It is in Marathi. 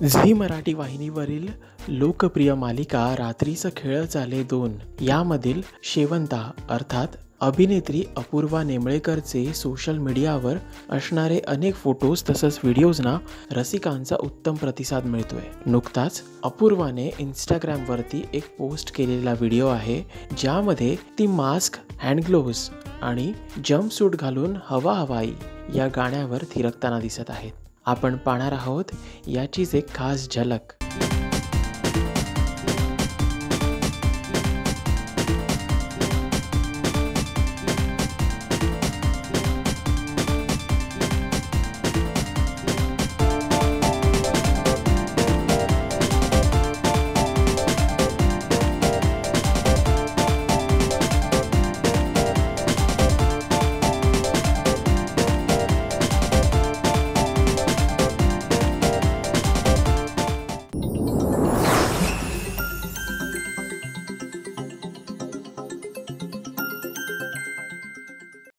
झी मराठी वाहिनीवरील लोकप्रिय मालिका रात्रीचं खेळ झाले 2 यामधील शेवंता अर्थात अभिनेत्री अपूर्वा नेमळेकरचे सोशल मीडियावर असणारे अनेक फोटोज तसंच व्हिडिओजना रसिकांचा उत्तम प्रतिसाद मिळतोय। नुकताच अपूर्वाने इंस्टाग्रामवरती एक पोस्ट केलेला व्हिडिओ आहे ज्यामध्ये ती मास्क, हँड ग्लोव्ज आणि जंपसूट घालून हवा हवाई या गाण्यावर थिरकताना दिसत आहेत। आपण पाहणार आहोत याचीच एक खास झलक।